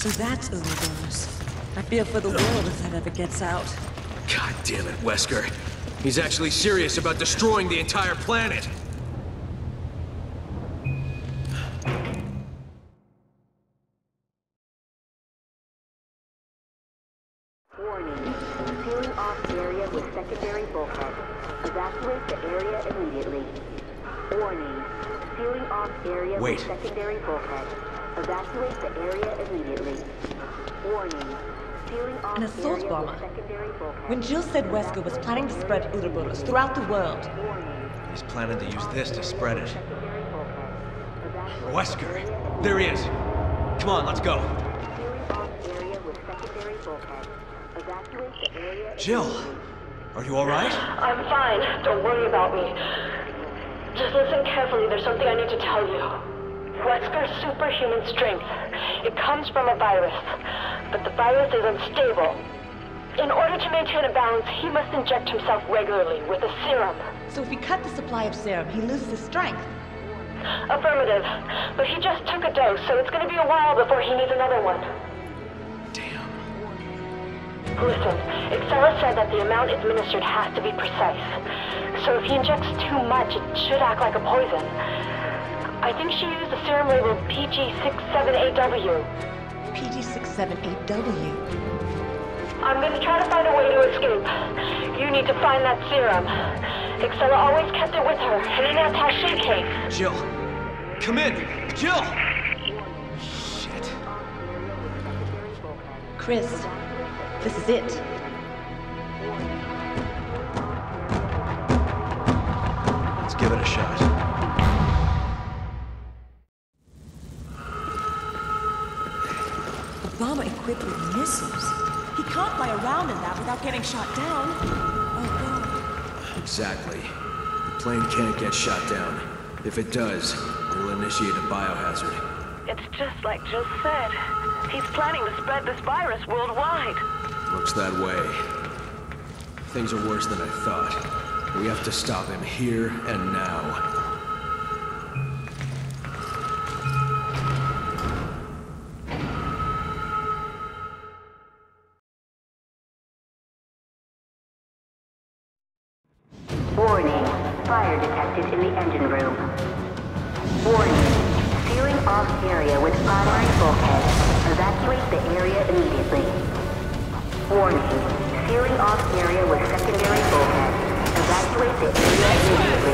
So that's Ouroboros. I fear for the world if that ever gets out. God damn it, Wesker. He's actually serious about destroying the entire planet. Warning. Sealing off area with secondary bulkhead. Evacuate the area immediately. Warning. Sealing off area with secondary bulkhead. Evacuate the area immediately. Warning. Sealing off An assault area bomber. with secondary bulkhead. When Jill said Wesker was planning to spread Ouroboros throughout the world. He's planning to use this to spread it. Wesker! There he is! Come on, let's go! Jill! Are you alright? I'm fine. Don't worry about me. Just listen carefully. There's something I need to tell you. Wesker's superhuman strength. It comes from a virus. But the virus is unstable. In order to maintain a balance, he must inject himself regularly with a serum. So if we cut the supply of serum, he loses his strength. Affirmative. But he just took a dose, so it's going to be a while before he needs another one. Damn. Listen, Excella said that the amount administered has to be precise. So if he injects too much, it should act like a poison. I think she used the serum labeled PG67AW. PG67AW. I'm going to try to find a way to escape. You need to find that serum. Excella always kept it with her, in an attaché case. Jill! Come in! Jill! Shit. Chris, this is it. Let's give it a shot. A bomber equipped with missiles. He can't fly around in that without getting shot down. Oh, God. Exactly. The plane can't get shot down. If it does, it'll initiate a biohazard. It's just like Jill said. He's planning to spread this virus worldwide. Looks that way. Things are worse than I thought. We have to stop him here and now. Warning. Fire detected in the engine room. Warning. Sealing off area with primary bulkhead. Evacuate the area immediately. Warning. Sealing off area with secondary bulkhead. Evacuate the area immediately.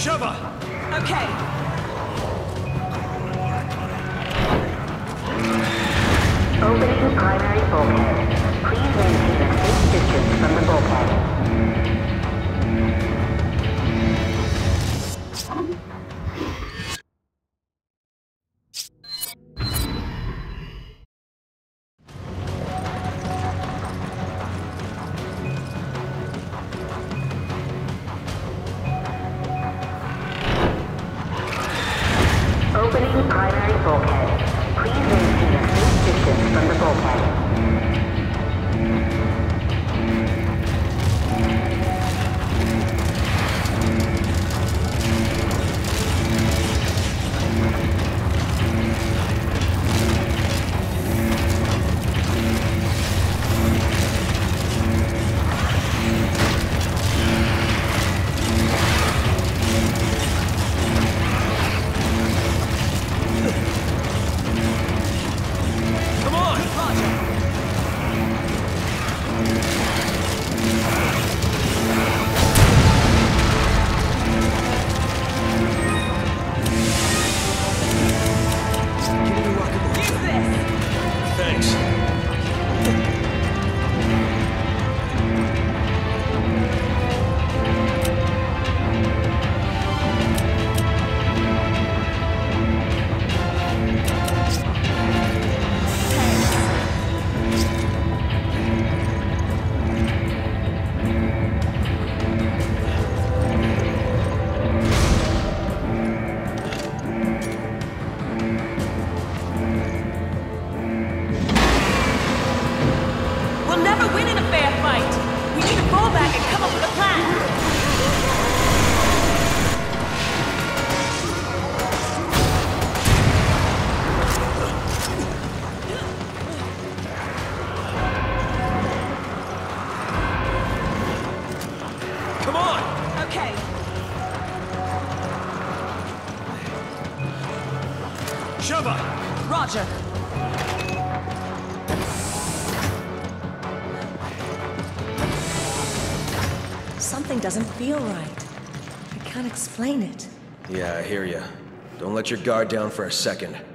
Shova! Okay. Opening primary bulkhead. Please maintain a safe distance from the bulkhead. Opening primary bulkhead. Please maintain a safe distance from the bulkhead. Shova! Roger. Something doesn't feel right. I can't explain it. Yeah, I hear ya. Don't let your guard down for a second.